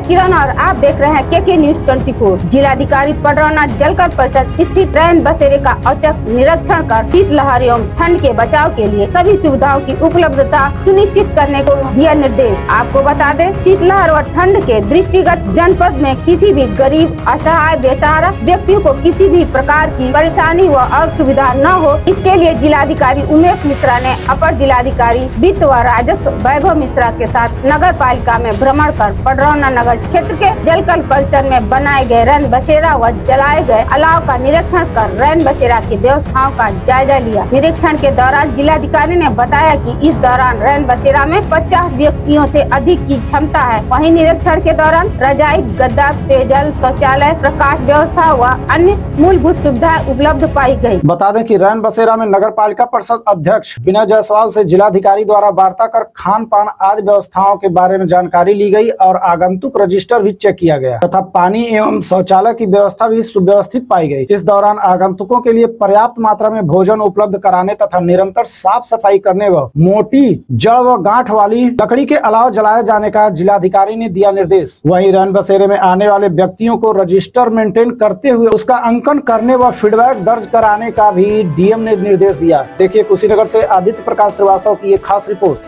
किरण और आप देख रहे हैं के न्यूज 24। जिलाधिकारी पडरौना जलकर परिषद स्थित रैन बसेरे का औचक निरीक्षण कर शीतलहर एवं ठंड के बचाव के लिए सभी सुविधाओं की उपलब्धता सुनिश्चित करने को दिया निर्देश। आपको बता दें, शीतलहर व ठंड के दृष्टिगत जनपद में किसी भी गरीब, असहाय, बेसहारा व्यक्तियों को किसी भी प्रकार की परेशानी व असुविधा न हो, इसके लिए जिलाधिकारी उमेश मिश्रा ने अपर जिलाधिकारी वित्त व राजस्व वैभव मिश्रा के साथ नगर पालिका में भ्रमण कर पडरौना नगर क्षेत्र के जलकर परिसर में बनाए गए रैन बसेरा व जलाए गए अलाव का निरीक्षण कर रैन बसेरा की व्यवस्थाओं का जायजा लिया। निरीक्षण के दौरान जिलाधिकारी ने बताया कि इस दौरान रैन बसेरा में 50 व्यक्तियों से अधिक की क्षमता है। वहीं निरीक्षण के दौरान रजाई, गद्दा, पेयजल, शौचालय, प्रकाश व्यवस्था व अन्य मूलभूत सुविधाएं उपलब्ध पाई गयी। बता दें कि रैन बसेरा में नगर पालिका परिषद अध्यक्ष विनय जायसवाल से जिलाधिकारी द्वारा वार्ता कर खान पान आदि व्यवस्थाओं के बारे में जानकारी ली गई और आगंतुक रजिस्टर भी चेक किया गया तथा पानी एवं शौचालय की व्यवस्था भी सुव्यवस्थित पाई गई। इस दौरान आगंतुकों के लिए पर्याप्त मात्रा में भोजन उपलब्ध कराने तथा निरंतर साफ सफाई करने व मोटी जड़ व गांठ वाली लकड़ी के अलाव जलाए जाने का जिलाधिकारी ने दिया निर्देश। वहीं रैन बसेरे में आने वाले व्यक्तियों को रजिस्टर मेंटेन करते हुए उसका अंकन करने व फीडबैक दर्ज कराने का भी डीएम ने निर्देश दिया। देखिए कुशीनगर से आदित्य प्रकाश श्रीवास्तव की एक खास रिपोर्ट।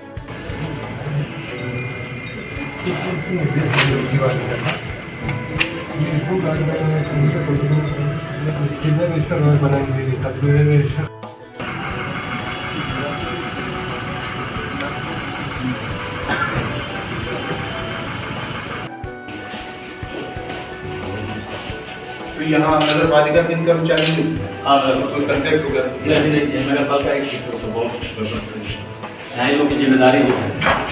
तो यहाँ नगर पालिका के कर्मचारी कोई कंटेक्ट वगैरह नहीं, नगर पालिका एक लोग की जिम्मेदारी है।